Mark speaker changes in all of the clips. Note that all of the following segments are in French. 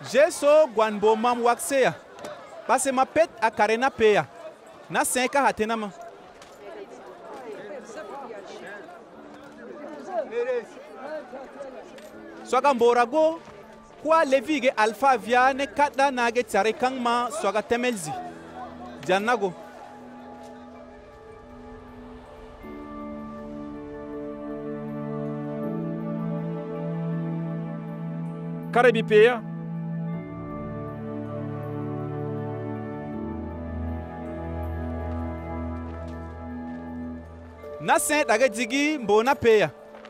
Speaker 1: Jeso gwanbo mam wakseya. Pase ma pet a karena peya. Na senka hatena ma. Swaga mborago kwa levige alfa via ne kada nage tsare kangma swaga temelzi. Jannago.
Speaker 2: Karabi peya.
Speaker 1: Na sen daga jigi mbona peya.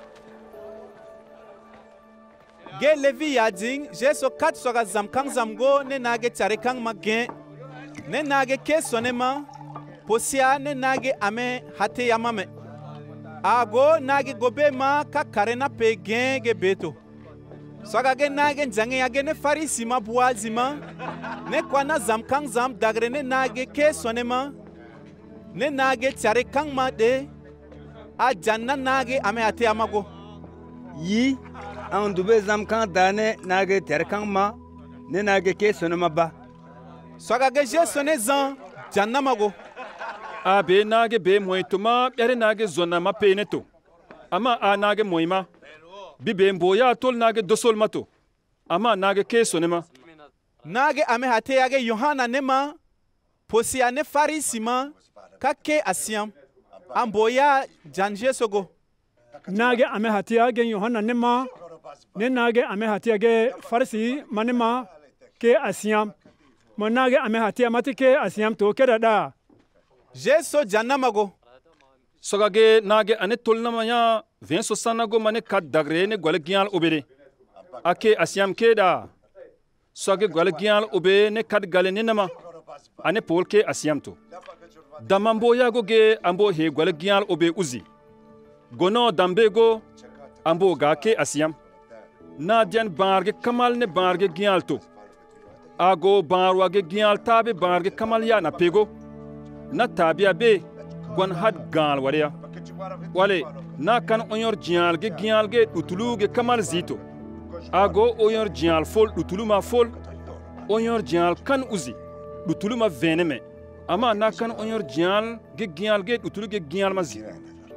Speaker 1: Ge levi ya ding jeso kat soga zamkang zamgo ne nage tsare kang ma gen ne nage ke sonema posia ne nage ame hate yamame ago nage gobe ma ka karena pe gen ge beto soga ge nage njange ya ge ne farisi ma buazima ne kwana zamkang zam dagre ne nage ke sonema ne nage tsare kang ma de a janna nage ame hate yamago
Speaker 3: yi an dube zamkan dane nage terkan ma ne nage ke sonoma ba
Speaker 1: soga ge je sone zan janna mago
Speaker 2: A be nage be moituma yare nage zona ma peneto. Ama a nage moima. Bibe mboya tol nage dosol mato. Ama nage ke sonema.
Speaker 1: Nage ame hate yage Yohana nema posia ne farisi ma kake asiam amboya janje sogo.
Speaker 4: Nage ame hate yage Yohana nema ne nage ame hate yage farisi manema ke asiam. Mo nage ame hate amati ke asiam to ke dada.
Speaker 1: Jeso janamago.
Speaker 2: Sogage nage ane tolna maya venso sanago mane kat dagre ne gwale gyal obede. Ake asiam ke da. Soge gwale gyal obe ne kat gale ne nama. Ane pol ke asiam to. Damambo yago ge ambo he gwale gyal obe uzi. Gono dambego ambo ga ke asiam. Na dian barge kamal ne barge gyal to. Ago barwage gyal tabe barge kamal ya na pego. Na tabia be gwan had gal waria wale na kan onyor jial ge utulu ge kamal zito ago onyor jial fol utulu ma fol onyor jial kan uzi utulu ma veneme ama na kan onyor jial ge utulu ge gial ma zi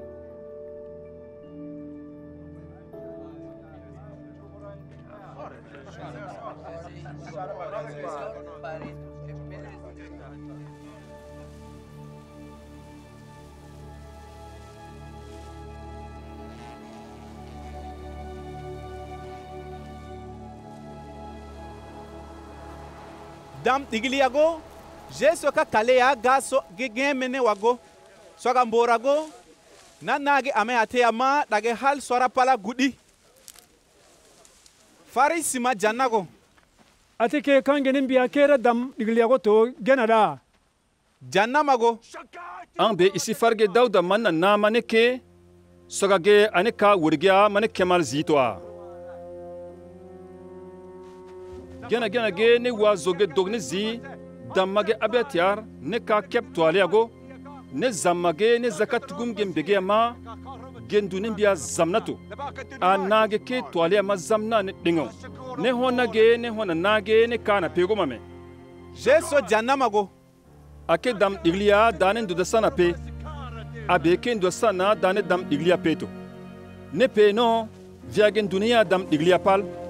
Speaker 1: Dam tigiliago jeso ka kale ya gaso ge mene wago soga mborago na nage ame ate ama dage hal sora pala gudi farisi ma jannago
Speaker 4: Ate ke kangenin biya kera dam digliago to genada.
Speaker 1: jannamago
Speaker 2: Ambe isi farge dauda manna na mane ke sogage ane ka wurgia mane kemal zitoa gena ge ne wazoge dogne zi damage abetiar ne ka kep toaliago ne zamage ne zakat gumge mbege ma gendunin biya zamnato anage ke toalia ma zamna ne dingo ne hona nage ne kana pego mame
Speaker 1: jeso jannamago
Speaker 2: ake dam iglia danen do sana pe abe ken do sana dane dam iglia peto ne pe no viagen dunia dam iglia pal